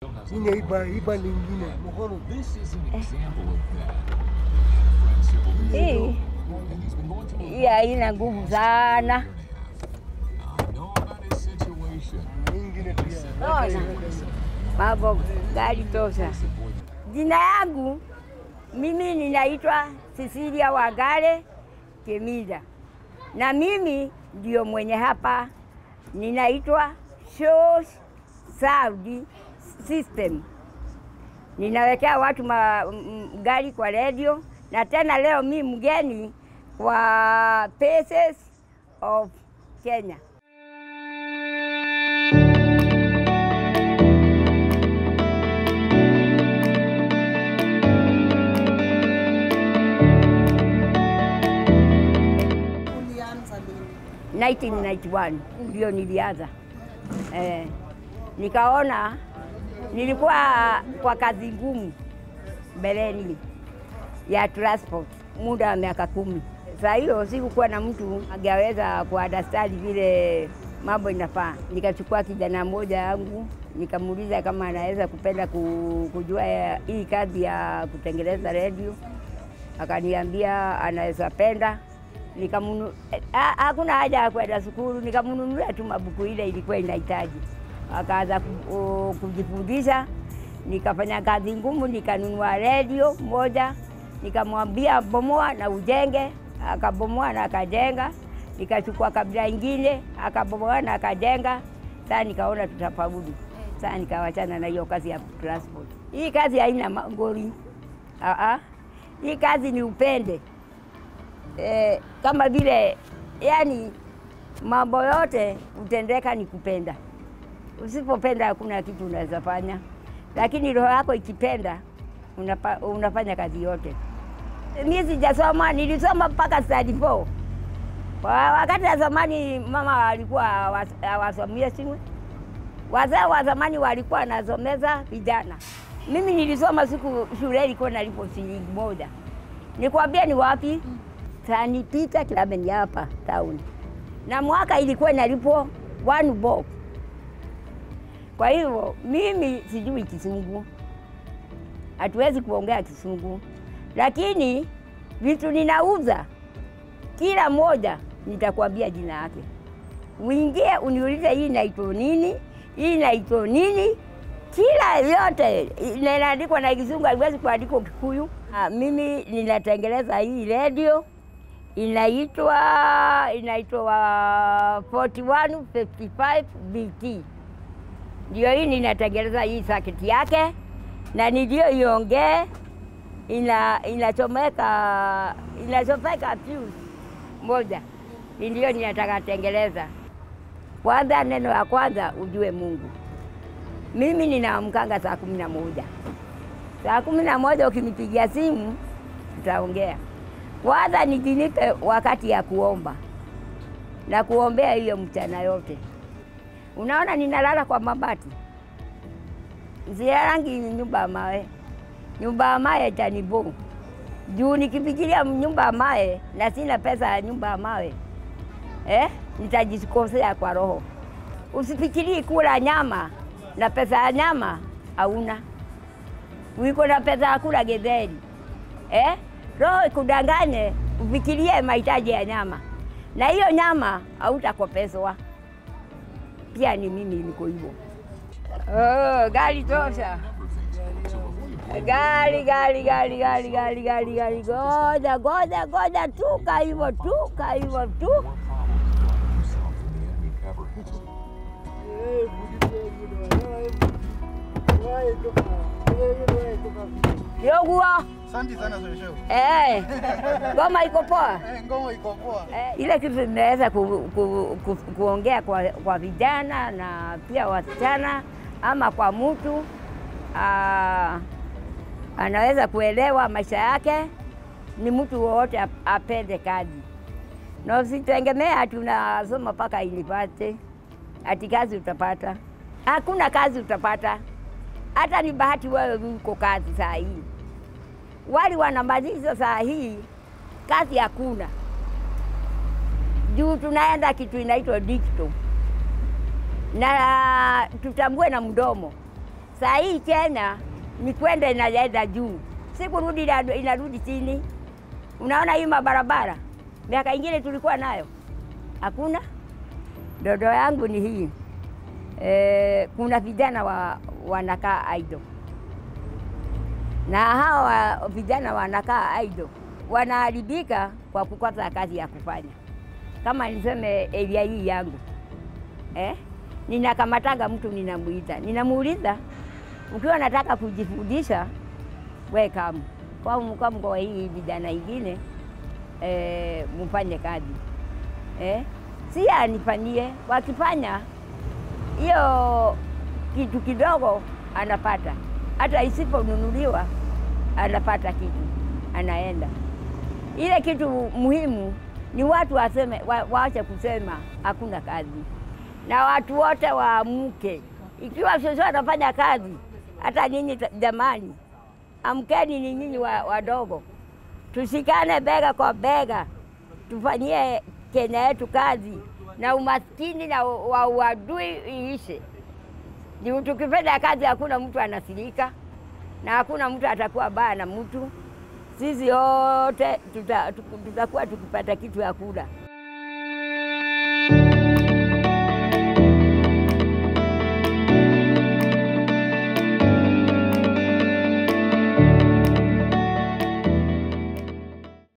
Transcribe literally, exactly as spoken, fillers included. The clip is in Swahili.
Ine iba iba lingine mkono. Hii hii haina nguvu sana. Lingine pia. Ona mambo gari tosha. Jina yangu mimi ninaitwa Cecilia Wangare Kemida, na mimi ndio mwenye hapa ninaitwa Shosh Sound System. Ninawekea watu ma, m, gari kwa radio, na tena leo mimi mgeni kwa Paces of Kenya. nineteen ninety-one ndio nilianza. Eh, nikaona nilikuwa kwa kazi ngumu mbeleni ya transport muda wa miaka kumi. Sasa hiyo sikukuwa na mtu angeweza kuunderstand vile mambo inafaa. Nikachukua kijana mmoja yangu nikamuuliza kama anaweza kupenda kujua hii kazi ya kutengeneza radio. Akaniambia anaweza penda. Nikamunu hakuna haja ya kwenda shule, nikamnunulia tu mabuku ile ilikuwa inahitaji. Akaanza kujifundisha, nikafanya kazi ngumu, nikanunua radio moja, nikamwambia bomoa na ujenge, akabomoa na akajenga. Nikachukua kabila ingine, akabomoa na akajenga. Sasa nikaona tutafaulu. Sasa nikawachana na hiyo kazi ya transport. Hii kazi haina ngori. Ah ah. Hii kazi ni upende. Eh, kama vile yani mambo yote utendeka ni kupenda. Usipopenda hakuna kitu unaweza fanya, lakini roho yako ikipenda unapa, unafanya kazi yote. Mimi sijasoma, nilisoma mpaka study four. Wakati wa zamani mama alikuwa hawasomia shule. Wazee wa zamani walikuwa wanasomeza vijana. Mimi nilisoma siku shule ilikuwa nalipo shilingi moja. Nikwambia ni wapi? Tani pita Kilabeni hapa town. Na mwaka ilikuwa inalipo one bob. Kwa hivyo mimi sijui Kisungu. Hatuwezi kuongea Kisungu. Lakini vitu ninauza kila moja nitakwambia jina yake. Uingie uniulize hii inaitwa nini? Hii inaitwa nini? Kila yote inaandikwa na Kisungu, haiwezi kuandikwa Kikuyu. Ha, mimi ninatengeneza hii radio. Inaitwa inaitwa forty-one fifty-five B T. Ndio hii ninatengeneza hii circuit yake, na ndio iongee ina inachomeka inachomeka fuse moja. Ndio ninataka tengeneza. Kwanza neno la kwanza ujue Mungu. Mimi ninaamkanga saa kumi na moja. Saa kumi na moja ukinipigia simu tutaongea. Kwanza nijinipe wakati ya kuomba na kuombea hiyo mchana yote. Unaona ninalala kwa mabati. Ziarangi nyumba ya mawe. Nyumba ya mawe itanibo. Juu nikifikiria nyumba ya mawe na sina pesa ya nyumba ya mawe, eh, nitajikosea kwa roho. Usifikirii kula nyama na pesa ya nyama hauna. Uko na pesa ya kula githeri. Eh? Roho ikudanganye ufikirie mahitaji ya nyama. Na hiyo nyama hautakopeswa. Pia ni mimi niko hivyo. Oh, gari tosha. Gari gari gari gari gari gari gari goja goja goja tuka hivyo tuka hivyo tu. Yogua. Asante sana Sosho. Eh. Ngoma iko poa? Eh, ngoma iko poa. Eh, ile kitu inaweza ku, ku, ku, kuongea kwa kwa vijana na pia wasichana, ama kwa mtu aa, anaweza kuelewa maisha yake. Ni mtu wote apende kazi. Na usitegemea ati unasoma paka university ati kazi utapata. Hakuna kazi utapata. Hata ni bahati wewe uko kazi saa hii. Wali wanamaliza saa hii kazi hakuna. Juu tunaenda kitu inaitwa digital. Na tutambue na mdomo. Saa hii tena ni kwenda inaenda juu, si kurudi inarudi chini. Unaona hii mabarabara, miaka ingine tulikuwa nayo hakuna. Ndoto yangu ni hii e, kuna vijana wa, wanakaa idle, na hawa vijana wanakaa idle wanaharibika kwa kukosa kazi ya kufanya. Kama niseme area hii yangu eh, ninakamatanga mtu, ninamuita ninamuuliza, ukiwa nataka kujifundisha we kama kwa mkamu kwa hii vijana ingine eh, mfanye kazi eh, si anifanyie. Wakifanya hiyo kitu kidogo anapata, hata isiponunuliwa anapata kitu, anaenda. Ile kitu muhimu ni watu waseme, wa, waache kusema hakuna kazi, na watu wote waamuke. Ikiwa sisi wanafanya kazi, hata nyinyi jamani, amkeni, ni nyinyi wadogo wa tushikane bega kwa bega, tufanyie Kenya yetu kazi, na umaskini na wa uadui iishe. Ni tukifanya kazi hakuna mtu anasirika, na hakuna mtu atakuwa baya na mtu. Sisi wote tutakuwa tukipata kitu ya kula.